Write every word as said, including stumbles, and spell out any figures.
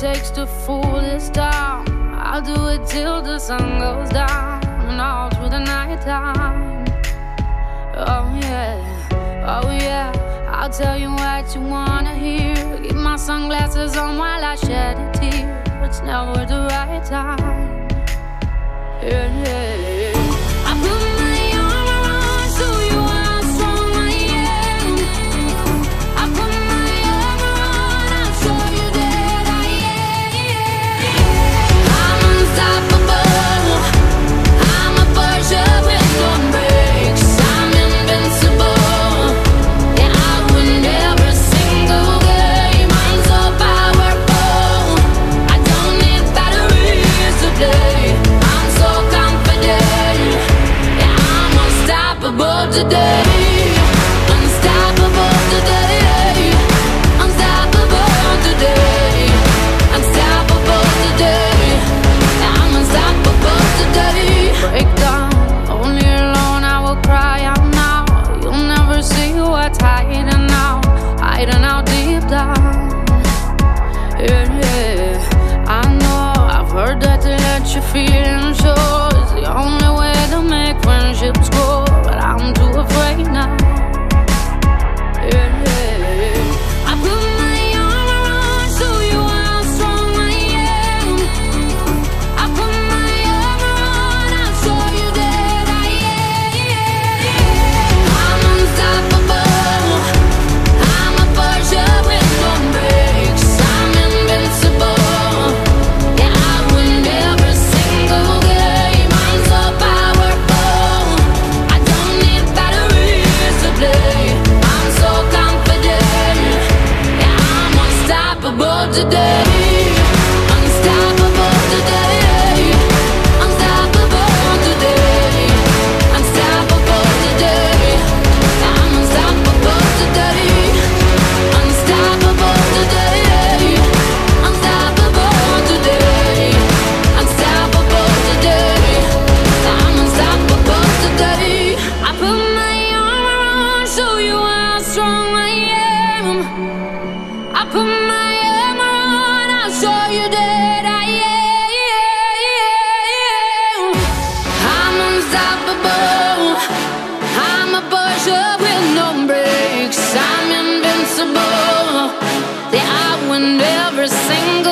takes to fool this town. I'll do it till the sun goes down and all through the night time. Oh yeah, oh yeah, I'll tell you what you wanna hear. Keep my sunglasses on while I shed a tear. It's never the right time. Yeah, yeah, yeah. I put my arm around, show you how strong I am. I put my arm around, I'll show you that I am. I'm unstoppable. I'm a Porsche with no brakes. I'm invincible. Yeah, I win every single game. I'm so powerful. I don't need batteries today. I'm so confident. Yeah, I'm unstoppable today. Unstoppable today. Unstoppable today. Unstoppable today. Yeah, I'm unstoppable today. Break down, only alone I will cry out now. You'll never see what's hiding out, hiding out deep down. Yeah, yeah, I know, I've heard that to let your feelings show is the only way to make friendships grow, but I'm too afraid now. Yeah, yeah, I put my arm around, show you how strong I am. I put my arm around, I'll show you that I am. I'm unstoppable. I'm a Porsche with no brakes. I'm invincible. Yeah, I win every single game. I'm so powerful. I don't need batteries to play. I'm so confident. Yeah, I'm unstoppable today. Unstoppable today. Unstoppable today. Unstoppable today. I'm unstoppable today. Unstoppable today. Unstoppable today. Unstoppable today. I'm unstoppable today. I put my arm around, show you how strong I am. I put my arm around, I'll show you that I am. I'm unstoppable. I'm a Porsche with no brakes. I'm invincible. Yeah, I win every single